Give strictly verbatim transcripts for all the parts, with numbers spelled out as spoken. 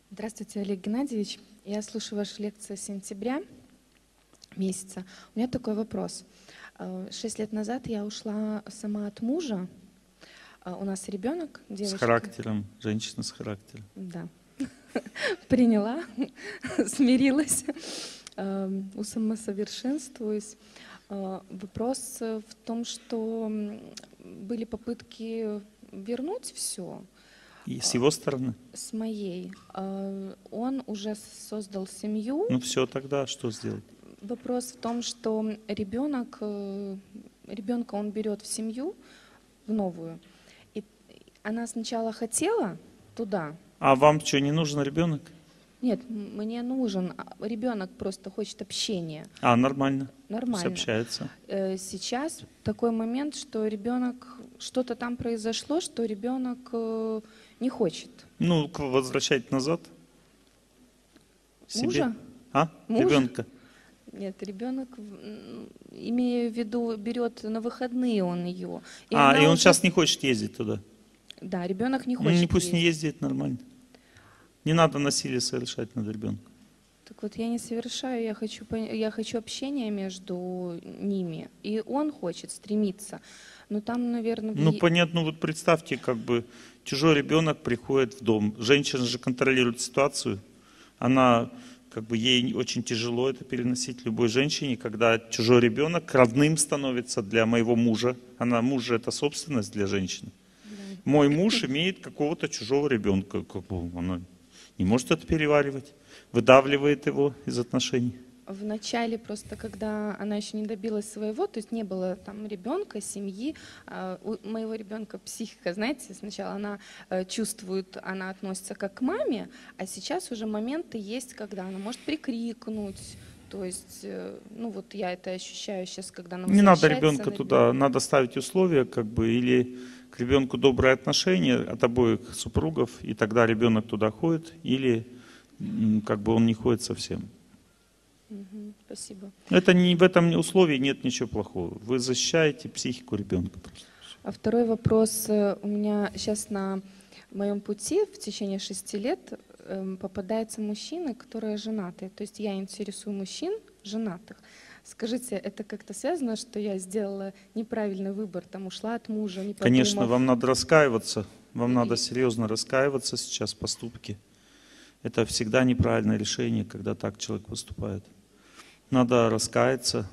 Здравствуйте, Олег Геннадьевич. Я слушаю ваши лекции с сентября месяца. У меня такой вопрос. Шесть лет назад я ушла сама от мужа. У нас ребенок, девочка. С характером, женщина с характером. Да. Приняла, смирилась, усамосовершенствуюсь. Вопрос в том, что были попытки вернуть все. И с его стороны? С моей. Он уже создал семью. Ну все, тогда что сделать? Вопрос в том, что ребенок, ребенка он берет в семью, в новую. И она сначала хотела туда. А вам что, не нужен ребенок? Нет, мне нужен. Ребенок просто хочет общения. А, нормально. Нормально. Пусть общается. Сейчас такой момент, что ребенок, что-то там произошло, что ребенок не хочет. Ну, возвращать назад? Себе? Мужа? А? Мужа? Ребенка? Нет, ребенок, имею в виду, берет на выходные он ее. И а, и он уже... сейчас не хочет ездить туда? Да, ребенок не хочет Ну, не, пусть ездить. не ездит, нормально. Не надо насилие совершать над ребенком. Так вот, я не совершаю, я хочу, я хочу общения между ними. И он хочет, стремиться. Но там, наверное... Ну, понятно, ну вот представьте, как бы чужой ребенок приходит в дом. Женщина же контролирует ситуацию. Она, как бы, ей очень тяжело это переносить любой женщине, когда чужой ребенок родным становится для моего мужа. Она, муж же это собственность для женщины. Да. Мой муж имеет какого-то чужого ребенка. Как бы она не может это переваривать. Выдавливает его из отношений. В начале просто, когда она еще не добилась своего, то есть не было там ребенка, семьи, у моего ребенка психика, знаете, сначала она чувствует, она относится как к маме, а сейчас уже моменты есть, когда она может прикрикнуть. То есть, ну вот я это ощущаю сейчас, когда она не надо ребенка туда, надо ставить условия, как бы, или к ребенку добрые отношения от обоих супругов, и тогда ребенок туда ходит, или как бы он не ходит совсем. Угу, спасибо. Это не, в этом условии нет ничего плохого. Вы защищаете психику ребенка. А второй вопрос. У меня сейчас на моем пути в течение шести лет попадаются мужчины, которые женаты. То есть я интересую мужчин женатых. Скажите, это как-то связано, что я сделала неправильный выбор, там ушла от мужа? Не Конечно, подумав... вам надо раскаиваться. Вам и... надо серьезно раскаиваться сейчас в поступке. Это всегда неправильное решение, когда так человек поступает. Надо раскаяться,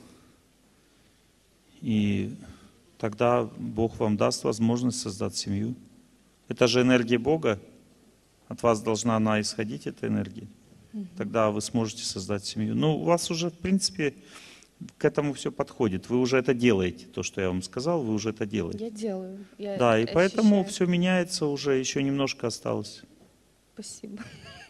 и тогда Бог вам даст возможность создать семью. Это же энергия Бога, от вас должна она исходить, эта энергия. Тогда вы сможете создать семью. Ну, у вас уже, в принципе, к этому все подходит. Вы уже это делаете, то, что я вам сказал, вы уже это делаете. Я делаю. Я да, и ощущаю. поэтому все меняется уже, еще немножко осталось. Спасибо.